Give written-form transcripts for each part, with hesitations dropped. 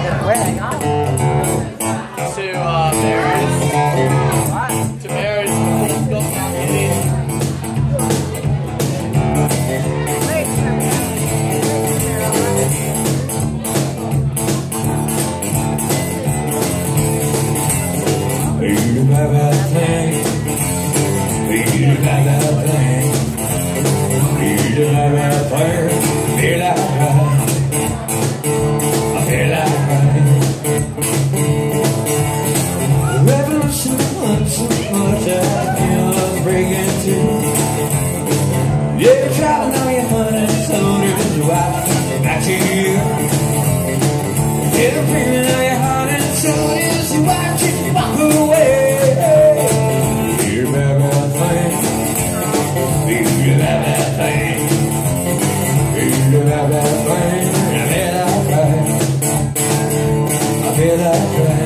To Mary's yeah, traveling on your money, so there's your wife, not you. Yeah, dreaming on your heart, and so is your wife, she walk away. You bad, bad thing. You bad, bad thing. You bad, bad thing. I bet I cry. I bet I cry.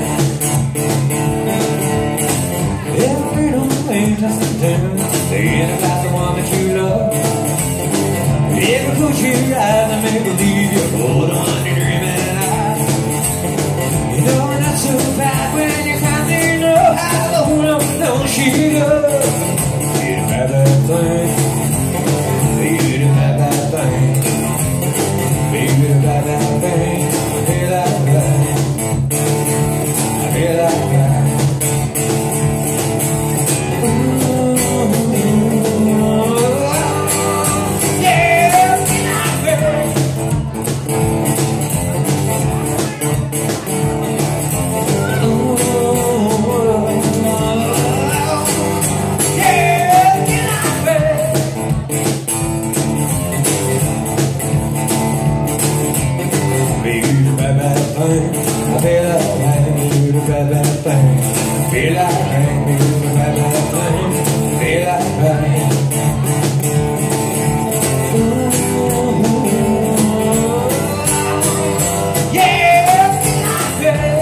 Every little thing just to do. Thinking about the one that you love. Never close your eyes and make believe you're hold on your dreaming eyes. You know it's not so bad when you finally know how the whole no she goes. You do bad bad thing. You do bad bad thing. You do bad bad thing. I feel like that. I feel like that. I feel like rain, do the bad bad thing. Feel like rain, do the bad bad thing. Feel like rain. Yeah, feel like rain.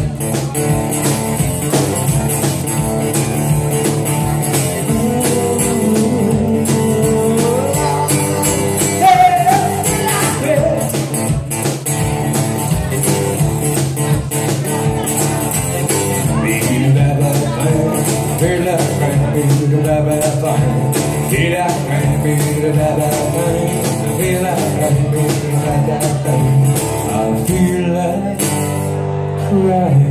Feel like rain, do the bad bad thing. Feel like rain, do the bad bad thing. Feel like rain, do the bad bad thing. I feel like crying.